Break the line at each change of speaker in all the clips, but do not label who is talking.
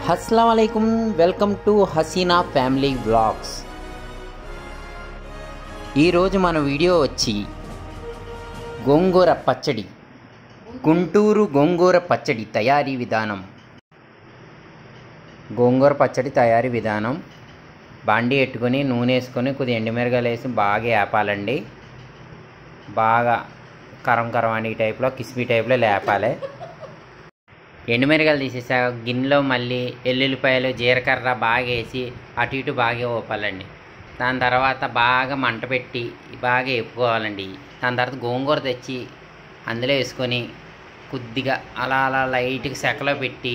अस्सलाम वालेकुम, welcome to Haseena family vlogs. ఈరోజు మన వీడియో వచ్చి గోంగూర పచ్చడి, గుంటూరు గోంగూర పచ్చడి తయారీ విధానం. గోంగూర పచ్చడి తయారీ విధానం: బాండి పెట్టుకొని నూనె వేసుకొని కొద్దిగా ఎండుమిరగాయలు వేసి బాగా వేపాలండి. బాగా కరం కరం అని టైప్లో కిస్మీ టైప్లో లేపాలి. ఎండుమిరగాయలు తీసేసాక గిన్నెలో మళ్ళీ ఎల్లుల్లిపాయలు జీలకర్ర బాగా వేసి అటు ఇటు బాగా వేపాలండి. దాని తర్వాత బాగా మంట పెట్టి బాగా వేపుకోవాలండి. దాని తర్వాత గోంగూర తెచ్చి అందులో వేసుకొని కొద్దిగా అలా అలా లైట్గా సెకలో పెట్టి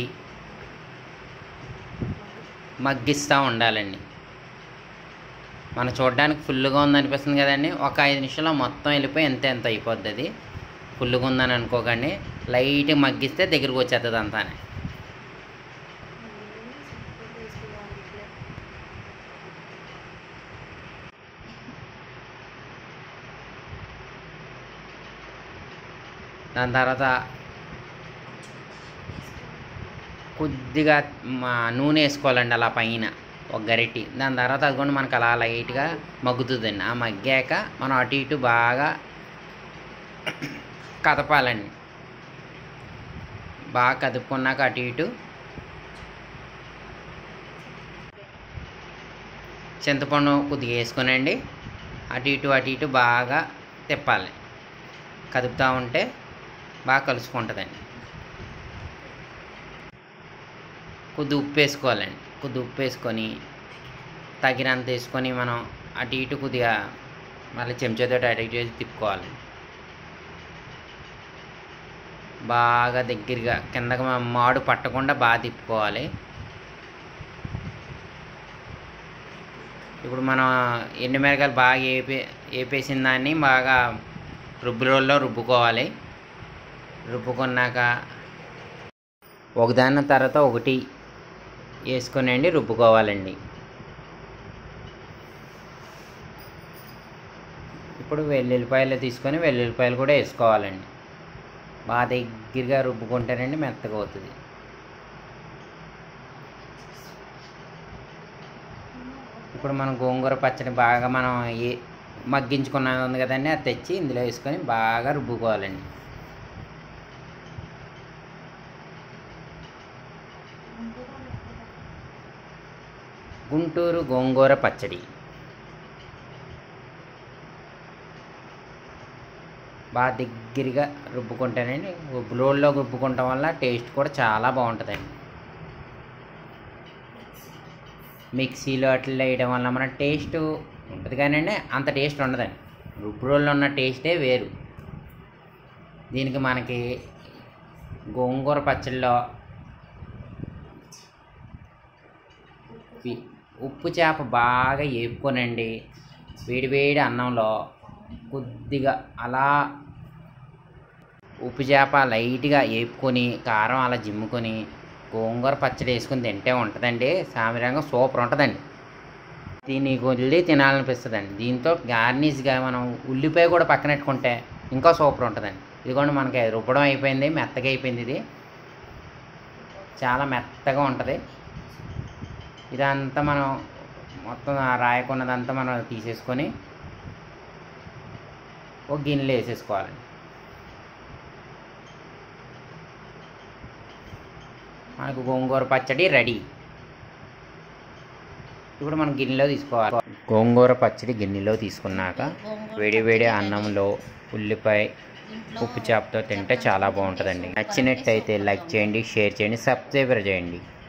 మగ్గిస్తూ ఉండాలండి. మనం చూడడానికి ఫుల్గా ఉందనిపిస్తుంది కదండి, ఒక 5 నిమిషాల్లో మొత్తం వెళ్ళిపోయి ఎంత అయిపోద్ది. అది ఫుల్గా ఉందని అనుకోకండి, లైట్గా మగ్గిస్తే దగ్గరికి వచ్చేస్తుంది అంతానే. దాని తర్వాత కొద్దిగా నూనె వేసుకోవాలండి అలా పైన ఒక గరిటి. దాని తర్వాత అది కూడా మనకు అలా లైట్గా మగ్గుతుందండి. ఆ మగ్గాక మనం అటు ఇటు బాగా కదపాలండి. బాగా కదుపుకున్నాక అటు ఇటు చింతపండు కొద్దిగా వేసుకొనండి అటు ఇటు బాగా తిప్పాలి. కదుపుతూ ఉంటే బాగా కలుసుకుంటుందండి. కొద్ది ఉప్పు వేసుకోవాలండి. కొద్ది ఉప్పు వేసుకొని తగినంత వేసుకొని మనం అటు ఇటు కొద్దిగా మళ్ళీ చెంచాతో అటు ఇటు వేసి తిప్పుకోవాలండి. బాగా దగ్గరగా కిందకి మాడు పట్టకుండా బాగా తిప్పుకోవాలి. ఇప్పుడు మనం ఎండుమిరకాయలు బాగా వేపేసిన దాన్ని బాగా రుబ్బురోల్లో రుబ్బుకోవాలి. రుబ్బుకున్నాక ఒకదాని తర్వాత ఒకటి వేసుకొనండి రుబ్బుకోవాలండి. ఇప్పుడు వెల్లుల్లిపాయలు తీసుకొని వెల్లుల్లిపాయలు కూడా వేసుకోవాలండి. బాగా దగ్గరగా రుబ్బుకుంటేనండి మెత్తగా అవుతుంది. ఇప్పుడు మనం గోంగూర పచ్చడి బాగా మనం మగ్గించుకున్నది ఉంది కదండి, అది తెచ్చి ఇందులో వేసుకొని బాగా రుబ్బుకోవాలండి. గుంటూరు గోంగూర పచ్చడి బాగా దగ్గరగా రుబ్బుకుంటానండి. రోల్లో రుబ్బుకుంటాం వల్ల టేస్ట్ కూడా చాలా బాగుంటుందండి. మిక్సీలో అట్లా వేయడం వల్ల మన టేస్ట్ ఉంటుంది కానండి అంత టేస్ట్ ఉండదండి. రుబ్బు రోల్లో ఉన్న టేస్టే వేరు. దీనికి మనకి గోంగూర పచ్చడిలో ఉప్పు చేప బాగా వేపుకొనండి వేడి అన్నంలో కొద్దిగా అలా ఉప్పు చేప లైట్గా వేపుకొని కారం అలా జిమ్ముకొని గోంగూర పచ్చడి వేసుకొని తింటే ఉంటుందండి. సామిరంగా సూపర్ ఉంటుందండి. దీన్ని కొద్ది తినాలనిపిస్తుందండి. దీంతో గార్నిష్గా మనం ఉల్లిపాయ కూడా పక్కనెట్టుకుంటే ఇంకా సూపర్ ఉంటుందండి. ఇదిగోండి మనకి రుబ్బడం అయిపోయింది, మెత్తగా అయిపోయింది. ఇది చాలా మెత్తగా ఉంటుంది. ఇదంతా మనం మొత్తం రాయకున్నదంతా మనం తీసేసుకొని ఒక గిన్నెలో వేసేసుకోవాలండి. మనకు గోంగూర పచ్చడి రెడీ. ఇప్పుడు మనం గిన్నెలో తీసుకోవాలి. గోంగూర పచ్చడి గిన్నెలో తీసుకున్నాక వేడి అన్నంలో ఉల్లిపాయ ఉప్పు చేపతో తింటే చాలా బాగుంటుందండి. నచ్చినట్టయితే లైక్ చేయండి, షేర్ చేయండి, సబ్స్క్రైబ్ చేయండి.